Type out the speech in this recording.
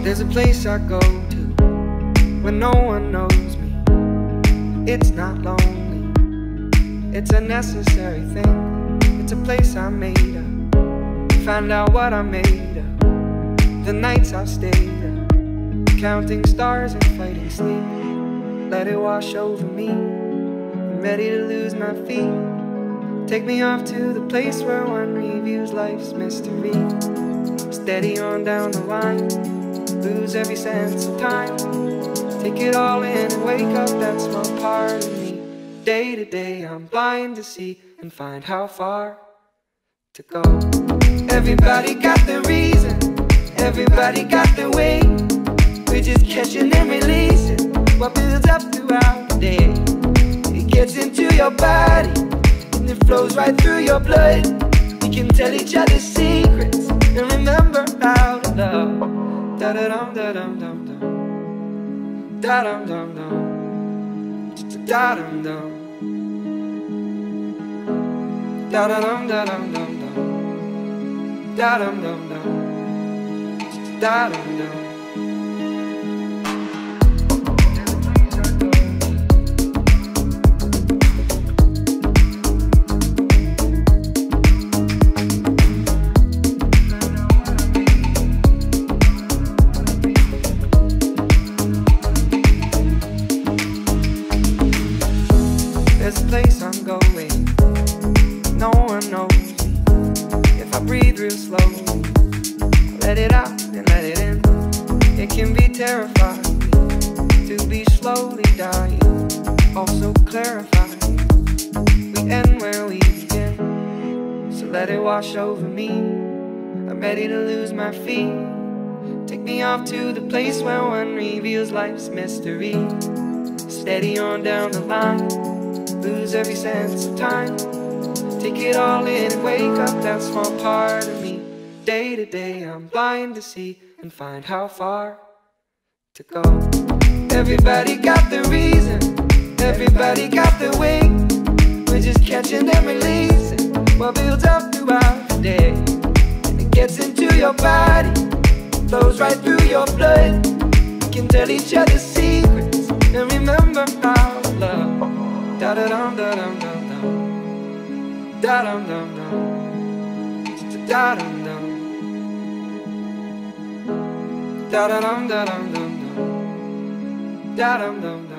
There's a place I go to when no one knows me. It's not lonely, it's a necessary thing. It's a place I made up, find out what I made of. The nights I've stayed up, counting stars and fighting sleep. Let it wash over me, I'm ready to lose my feet. Take me off to the place where one reviews life's mystery. Steady on down the line, lose every sense of time. Take it all in and wake up that small part of me. Day to day I'm blind to see and find how far to go. Everybody got their reason, everybody got their way. We're just catching and releasing what builds up throughout the day. It gets into your body and it flows right through your blood. We can tell each other secrets and remember how to love. Da-da-dum-da-dum-dum-dum, da-dum-dum-dum, da-dum-dum, da-da-dum-da-dum-dum-dum, da-dum-dum-dum, da-dum-dum. There's a place I'm going, no one knows me. If I breathe real slowly, let it out and let it in. It can be terrifying to be slowly dying, also clarifying. We end where we begin, so let it wash over me. I'm ready to lose my feet. Take me off to the place where one reveals life's mystery. Steady on down the line, lose every sense of time. Take it all in and wake up that small part of me. Day to day I'm blind to see and find how far to go. Everybody got their reason, everybody got their way. We're just catching and releasing what builds up throughout the day. And it gets into your body, flows right through your blood. We can tell each other secrets and remember how to love. Da-da-dum-da-dum-dum-dum, da-dum-dum-dum, da-dum-dum, da-da-dum-da-dum-dum-dum, da-dum-dum-dum.